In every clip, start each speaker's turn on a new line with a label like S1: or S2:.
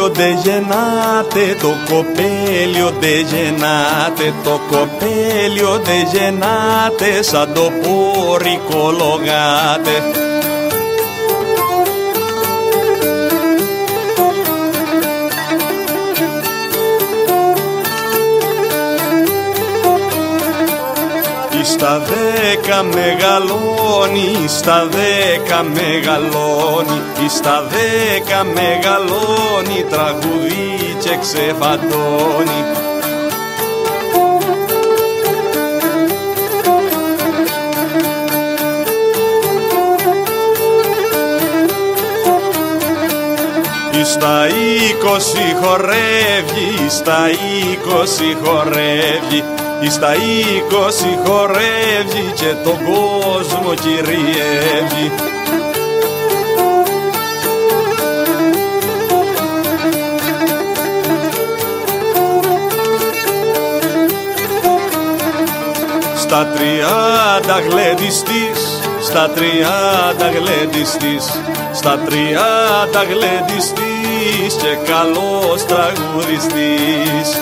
S1: δεν γεννάται, το κοπέλιο δεν γεννάται, το κοπέλιο δεν γεννάται, σαν το πόρι κολογάται. Στα 10 μεγαλώνει, στα 10 μεγαλώνει, στα 10 μεγαλώνει, τραγουδί και ξεφαντώνει. Στα 20 χορεύει, στα 20 χορεύει, στα 20 χορεύει και τον κόσμο κυριεύει. Στα 30 γλεντιστής, στα 30 γλεντιστής, στα 30 γλεντιστής και καλός τραγουδιστής.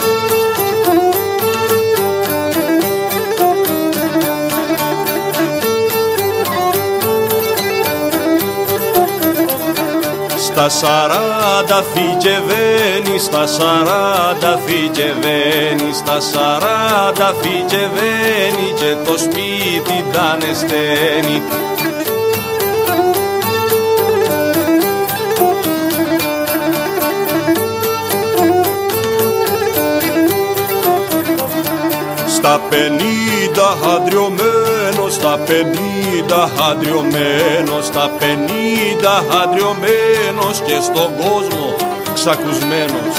S1: Στα 40 φυγεβαίνει, στα 40 φυγεβαίνει, στα 40 φυγεβαίνει και το σπίτι τανεσταίνει. Στα 50 αντριωμένος, στα 50 αντριωμένος, στα 50 αντριωμένος και στον κόσμο ξακουσμένος.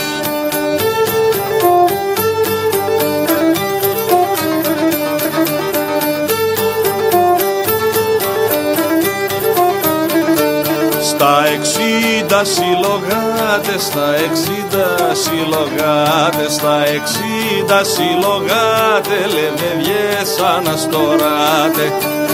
S1: Στα 60 συλλογάτες, στα 60 συλλογάτες, στα 60 συλλογάτες, λεβεβιές αναστοράτε.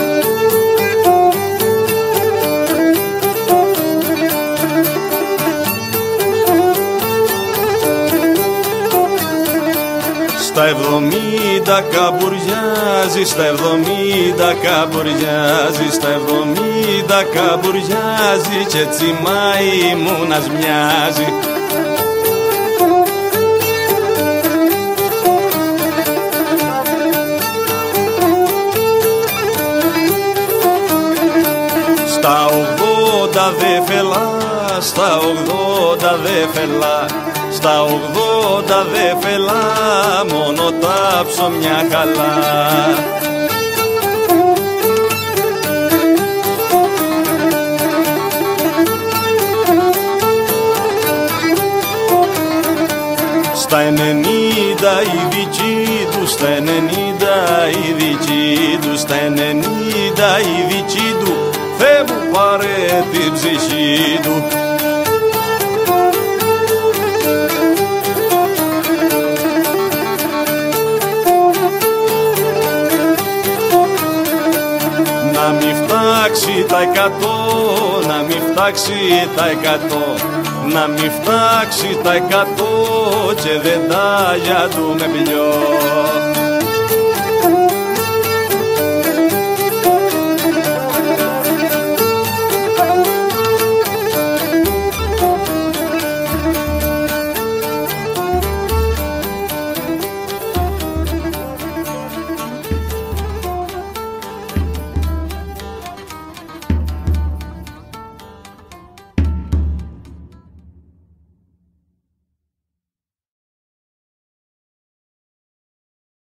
S1: Στα 70 καμπουριάζει, στα 70 καμπουριάζει, στα 70 καμπουριάζει και τσιμάει μουνας μοιάζει. Στα 80 δε φελά, στα 80 δε φελά, στα 80 δε φελά, μόνο τα ψωμιά χαλά. Στα 90 οι δικοί του, στα 90 οι δικοί του, στα 90 οι δικοί του, Θεέ μου πάρε την ψυχή του. Να μη φτάξει τα 100, να μη φτάξει τα 100, να μη φτάξει τα 100 και δεν τα για του με πηλιό.